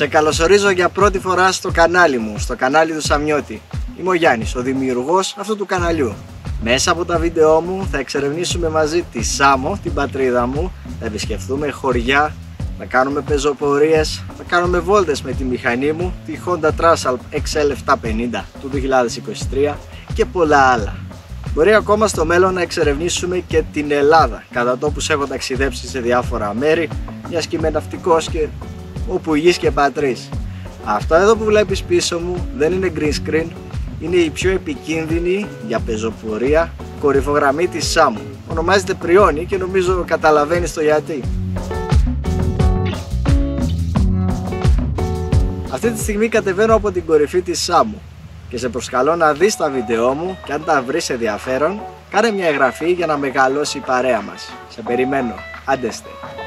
Σε καλωσορίζω για πρώτη φορά στο κανάλι μου, στο κανάλι του Σαμιώτη. Είμαι ο Γιάννης, ο δημιουργός αυτού του καναλιού. Μέσα από τα βίντεό μου θα εξερευνήσουμε μαζί τη Σάμο, την πατρίδα μου, θα επισκεφθούμε χωριά, θα κάνουμε πεζοπορίες, θα κάνουμε βόλτες με τη μηχανή μου, τη Honda Trasalp XL750 του 2023 και πολλά άλλα. Μπορεί ακόμα στο μέλλον να εξερευνήσουμε και την Ελλάδα, κατά τόπους έχω ταξιδέψει σε διάφορα μέρη, μιας και είμαι ναυτικός και όπου γης και πατρίς. Αυτό εδώ που βλέπεις πίσω μου δεν είναι green screen, είναι η πιο επικίνδυνη για πεζοπορία κορυφογραμμή της Σάμου. Ονομάζεται Πριόνι και νομίζω καταλαβαίνεις το γιατί. Αυτή τη στιγμή κατεβαίνω από την κορυφή της Σάμου και σε προσκαλώ να δεις τα βίντεό μου και αν τα βρεις ενδιαφέρον, κάνε μια εγγραφή για να μεγαλώσει η παρέα μας. Σε περιμένω. Άντε στε.